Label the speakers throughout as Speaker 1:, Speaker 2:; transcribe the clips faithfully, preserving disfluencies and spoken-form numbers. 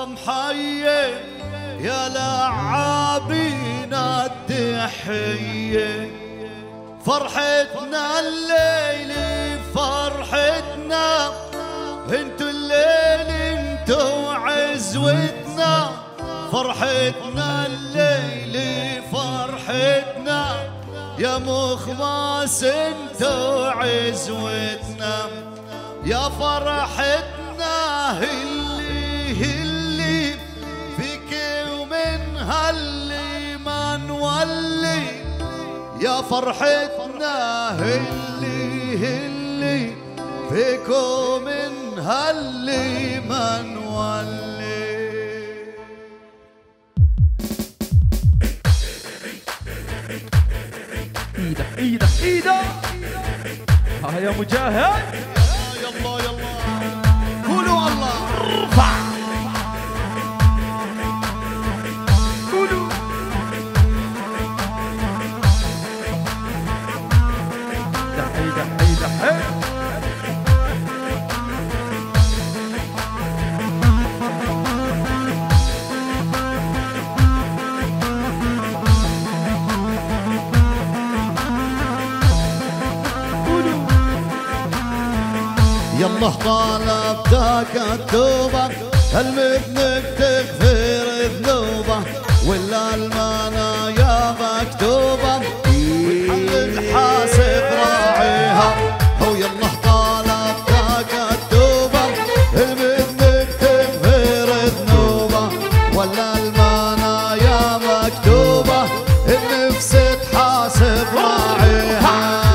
Speaker 1: لكم حية يا لعابين التحية، فرحتنا الليل فرحتنا، انتو الليل انتو عزوتنا، فرحتنا الليل فرحتنا، يا مخماس انتو عزوتنا، يا فرحتنا اللي اللي فيك ومن هاللي ما نولي، يا فرحتنا اللي اللي فيكم من هاللي ما نولي.
Speaker 2: ايده ايده ايده ها يا مجاهد،
Speaker 1: يلا يلا قولوا الله.
Speaker 2: ارفع قولوا دحي دحي دحي.
Speaker 1: يلا طالبتك التوبة المذنب تغفر ذنوبه، ولا المنايا مكتوبة والحمد حاسب راعيها. هو يلا طالبتك التوبة المذنب تغفر ذنوبه، ولا المنايا مكتوبة النفس تحاسب راعيها.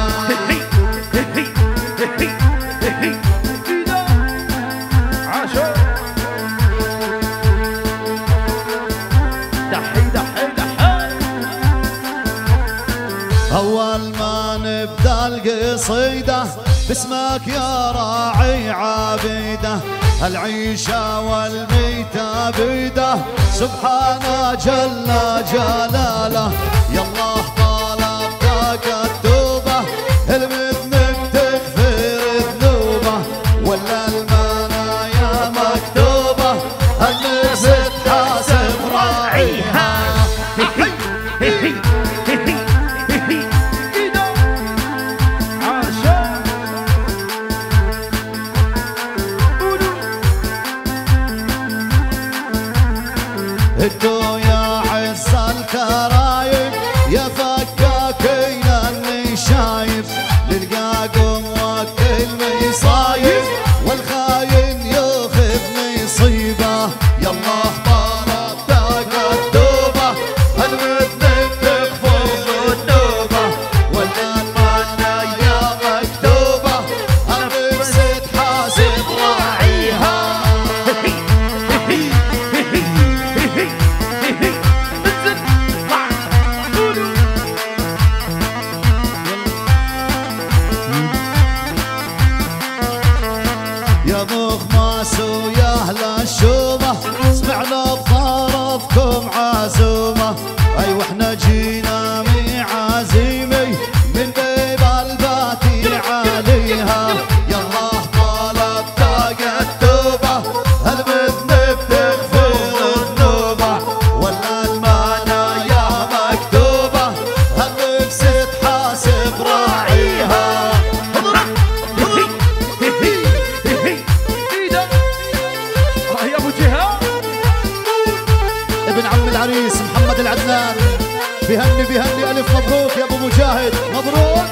Speaker 1: أول ما نبدأ القصيدة باسمك يا راعي عبيده، العيشة والميتة بيده سبحانه جل جلاله. يلا طالبتك التوبة المذنب تغفر ذنوبه، ولا المنايا مكتوبة النفس تحاسب راعيها. انتو يا عز الكرايم يا فكاكين النشايب، للقاكم وكل مصايب والخاين ياخذ نصيبه. يلا طالبتك التوبة المذنب تغفر ذنوبه، ولا المنايا مكتوبة النفس تحاسب راعيها. يا مخماس ويا اهل الشومه سمعنا بطرفكم عزومه، اي واحنا جينا معازيمي من بيب الباتي عليها. يلا طالبتك التوبه المذنب تغفر ذنوبه، ولا المنايا مكتوبه النفس تحاسب راعيها. ابن عم العريس محمد العدنان بهني بهني ألف مبروك يا أبو مجاهد، مبروك.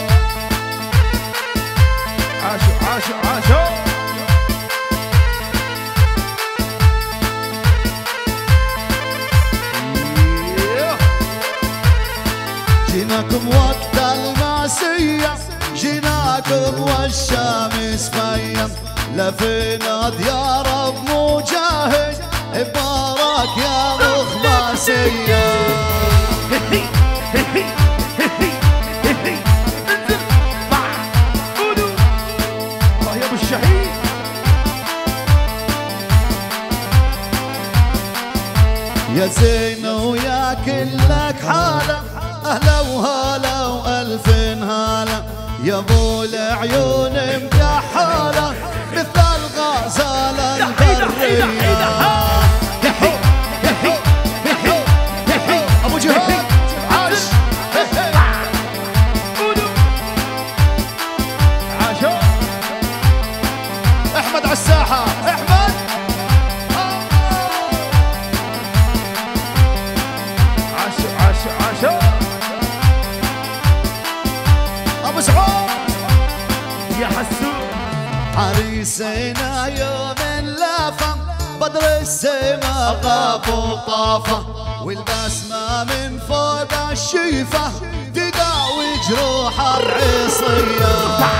Speaker 2: عاشوا عاشوا عاشوا.
Speaker 1: جيناكم وقت المعصية جيناكم والشمس ميم، لفينا ديار أبو مجاهد مبارك يا مخماسية.
Speaker 2: يا ابو الشهيد
Speaker 1: يا زين ويا كلك حالة أهلا وهلا وألف هلا، يا ابو العيون مكحالة مثل الغزالة البرية. نسينا يوم اللافة بدر السما غاب وطافة والبسمة من فوق الشيفة تداوي جروح العصية.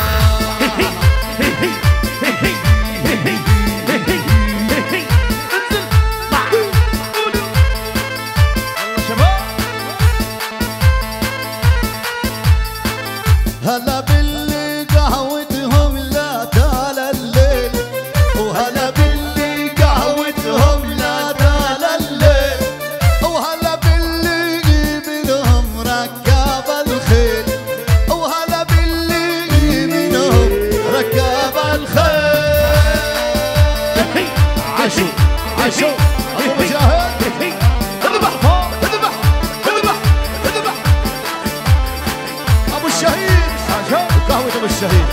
Speaker 1: هلا باللي قهوتهم لا تال الليل وهلا باللي قهوتهم لا تال الليل وهلا باللي منهم ركاب الخيل وهلا باللي منهم ركاب الخيل. عاشوا عاشوا ابو مجاهد اذبح اذبح اذبح اذبح ابو الشهيد قهوة ابو الشهيد.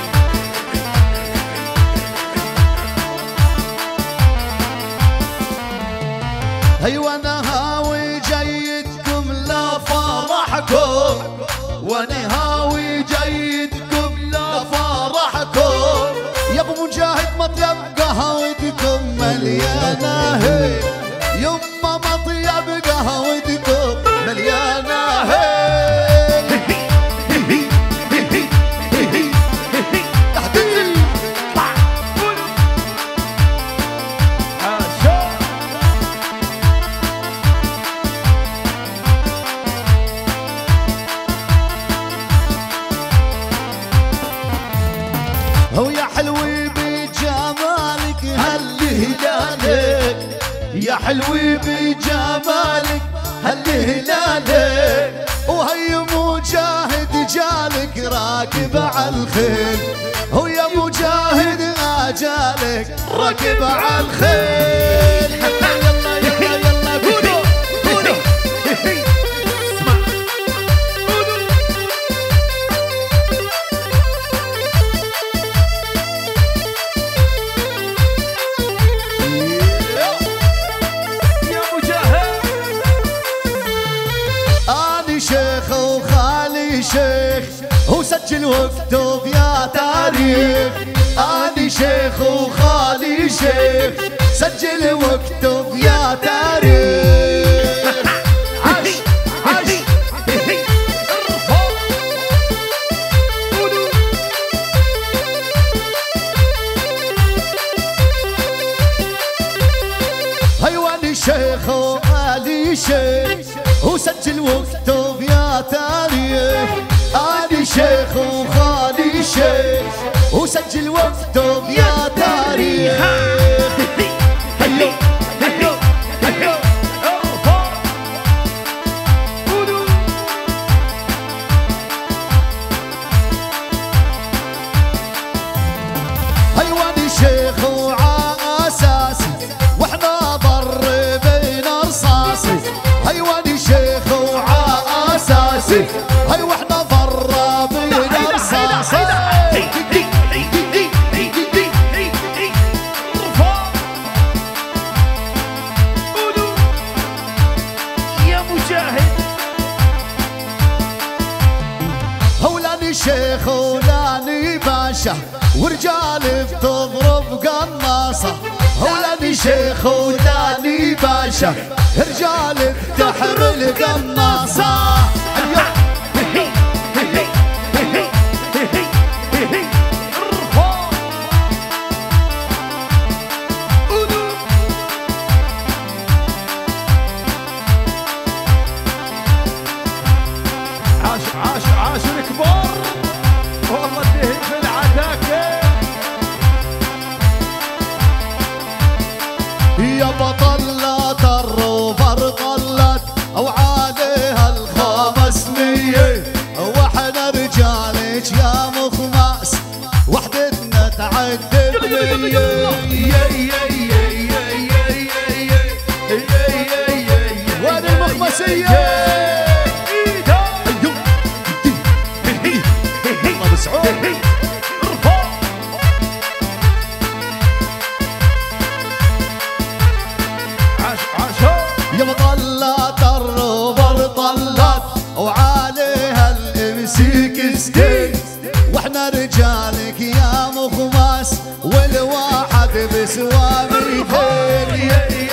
Speaker 1: ايوه انا هاوي جيدكم لا فرحكم وانا هاوي جيدكم لا فرحكم يا ابو مجاهد مطيب قهوتكم مليانه هي يما مطيب قهوتكم مليانه هي. هو يا حلوي بجمالك هالهلالك يا حلوي بجمالك هالهلالك وهي مجاهد جالك راكب على الخيل هو يا مجاهد اجالك راكب على الخيل. يلا يلا يلا قولوا قولوا شيخ وخالي شيخ وسجل واكتب يا تاريخ. أنا شيخ وخالي شيخ سجل واكتب يا تاريخ. عاش عاش هيواني شيخ وخالي شيخ وسجل واكتب يا تاريخ. أنا شيخ وخالي شيخ وسجل واكتب يا تاريخ. هيو هيو هيو هيواني شيخ وعاساسي واحنا ضربين رصاصي. هيواني شيخ وعاساسي هي واحنا ضربين رصاصي.
Speaker 2: يا مجاهد
Speaker 1: هولاني شيخ ولاني باشا ورجالي بتضرب قناصة. هولاني شيخ ولاني باشا رجالي بتحمل قناصة.
Speaker 2: عاش عاش عاش الكبار والله تهيب في العتاكة
Speaker 1: يا بطلت الروفر طلت وعليها الخمسمية واحنا رجالك يا مخماس وحدتنا تعدد مية. وين المخمسية؟ الله بسعود يا مطلت الروفر طلت وعليها الامسيك ستين واحنا رجالك يا مخماس وال تسوى ميتين.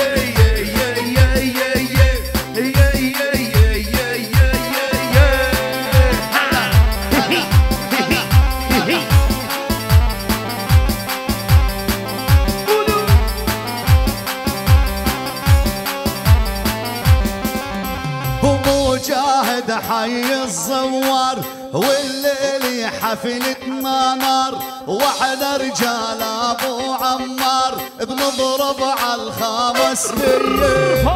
Speaker 1: ومجاهد حي الزوار والليل حفلتنا نار، واحنا رجال ابو عمار بنضرب على الخمس مية.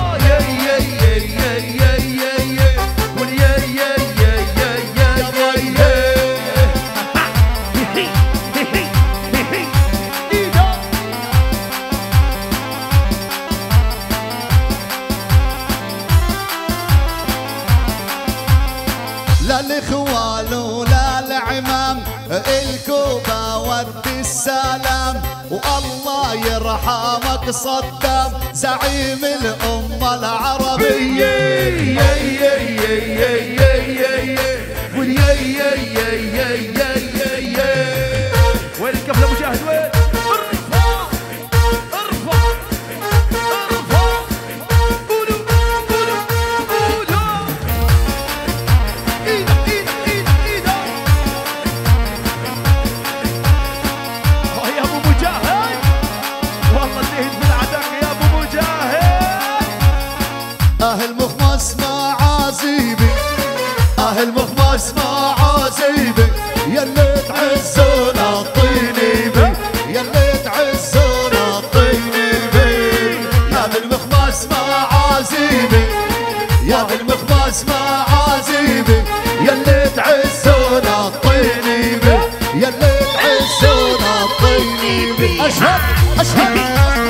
Speaker 1: لا الاخوال ولا العمام الكوبا ود السلام، والله يرحمك صدام زعيم الامه العربيه.
Speaker 2: وين الكفله مجاهد وين؟ ارفع ارفع ارفع قولوا قولوا قولوا ايدك ايدك ايدك ايدك. يا ابو مجاهد والله اللي من عدك يا ابو مجاهد.
Speaker 1: اهل مخمس مع عزيبي، اهل مخمس مع عزيبي، يلي تعزونا الطيني بي، يلي تعزونا الطيني بي. يا بالمخمس مع عزيبي، يا بالمخمس مع عزيبي، يلي تعزونا الطيني بي، يلي تعزونا الطيني بي. اشهد اشهد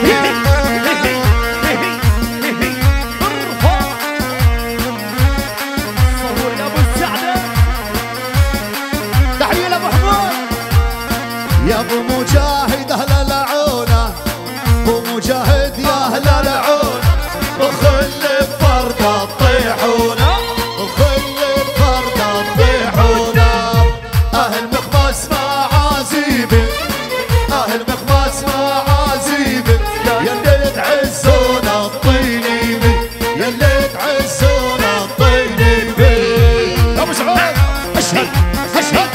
Speaker 1: يا ابو مجاهد اهل العونه، ابو مجاهد يا اهل العونه، وخل بفرده تطيحونا، وخل بفرده تطيحونا. اهل مخمس مع عزيبي، اهل مخمس مع عزيبي، يلي تعزونا الطيني بي، يلي تعزونا الطيني بي. ابو سعود اشهد اشهد.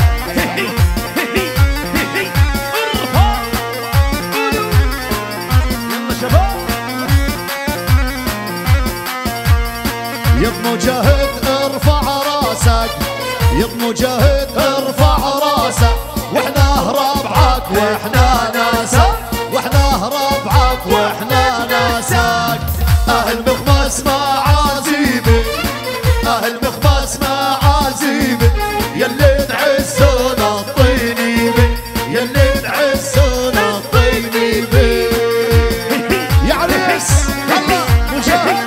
Speaker 1: يا مجاهد ارفع راسك، يا مجاهد ارفع راسك، واحنا ربعك واحنا ناسك، واحنا ربعك واحنا ناسك. اهل مخمس مع عزيبي، اهل مخمس مع عزيبي، يلي تعزونا الطيني بي، يلي تعزونا الطيني بي. يا عريس يلا مجاهد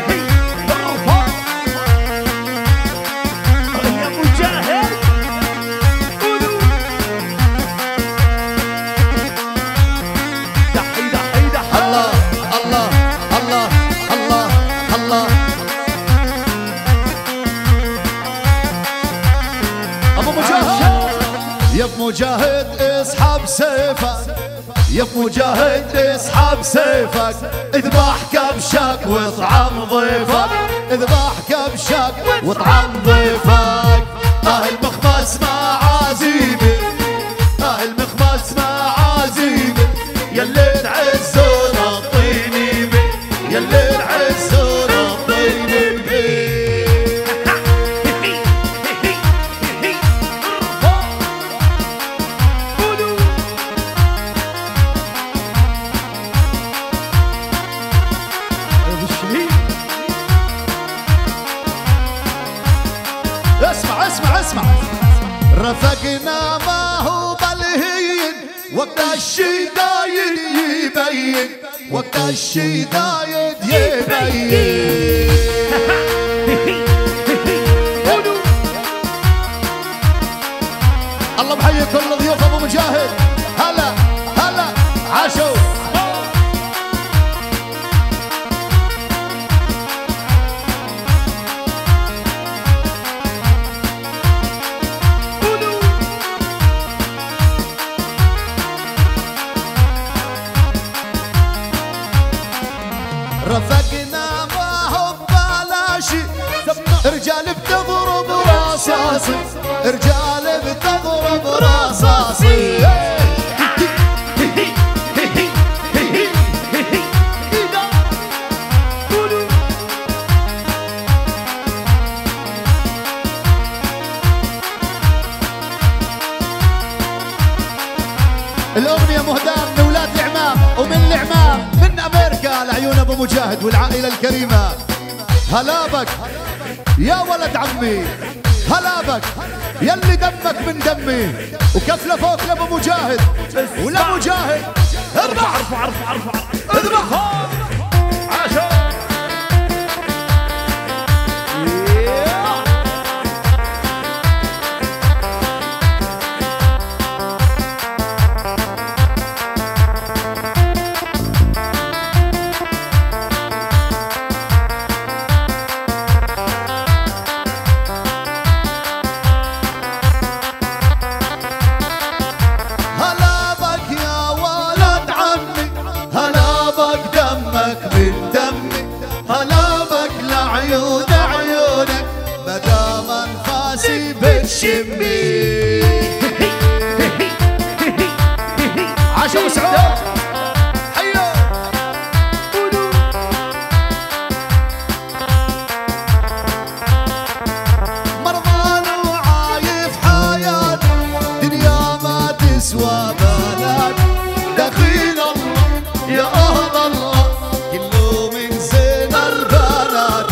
Speaker 1: يا مجاهد اسحب سيفك، يا مجاهد اسحب سيفك، اذبح كبشك واطعم ضيفك، اذبح كبشك واطعم ضيفك. اهل مخمس مع عزيبي، اهل مخمس مع عزيبي، يلي تعزونا الطيني بي، يلي تعزونا الطيني بي. اسمع اسمع اسمع، رفقنا ما هو بالهين، وقت الشدايد يبين، وقت الشدايد يبين. الله بحيي كل ضيوف ابو مجاهد. هلا هلا عاشوا. رفقنا ما هو ببلاشي، رجال بتضرب رصاصي، رجال بتضرب رصاصي. الأغنية مهداة من أولاد العمام ومن العمام من أمريكا لعيون أبو مجاهد والعائلة الكريمة. هلا بك يا ولد عمي، هلا بك يلي دمك من دمي، وكفلة فوق لأبو مجاهد ولا مجاهد. ارفع ارفع ارفع ارفع ارفع عاشر. شمي عاشا وسعود حيو مرضان وعايف حياة دنيا ما تسوى بلد دخيل الله يا أهل الله كله من زين البنات.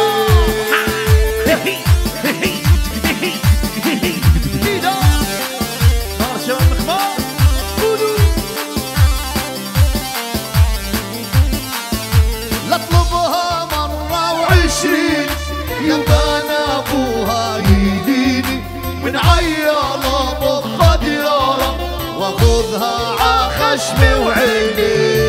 Speaker 1: لطلبها مرة وعشرين يبان ابوها يديني من عيالة طخ ديارة واخذها ع خشمي وعيني.